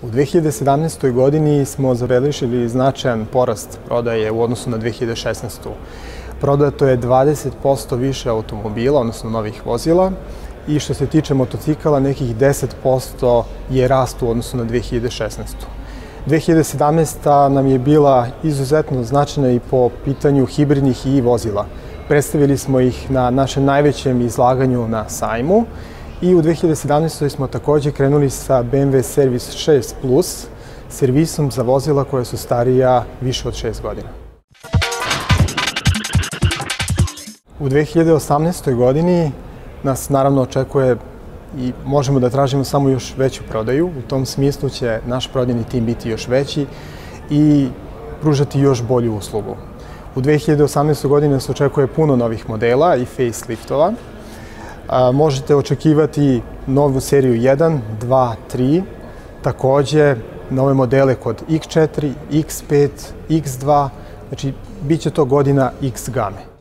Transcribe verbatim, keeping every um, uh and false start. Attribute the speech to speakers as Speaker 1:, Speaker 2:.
Speaker 1: U dve hiljade sedamnaestoj. godini smo zabeležili značajan porast prodaje u odnosu na dve hiljade šesnaestu. Prodato je dvadeset posto više automobila, odnosno novih vozila, i što se tiče motocikala, nekih deset posto je rast u odnosu na dve hiljade šesnaestu. dve hiljade sedamnaesta. nam je bila izuzetno značajna i po pitanju hibridnih i vozila. Predstavili smo ih na našem najvećem izlaganju na sajmu i u dve hiljade sedamnaestoj. smo takođe krenuli sa B M W Servis šest plus, servisom za vozila koja su starija više od šest godina. U dve hiljade osamnaestoj. godini nas naravno očekuje i možemo da tražimo samo još veću prodaju. U tom smislu će naš prodajni tim biti još veći i pružati još bolju uslugu. U dve hiljade osamnaestoj. godini nas očekuje puno novih modela i faceliftova. Možete očekivati novu seriju jedan, dva, tri, takođe nove modele kod X četiri, X pet, X dva, znači bit će to godina X game.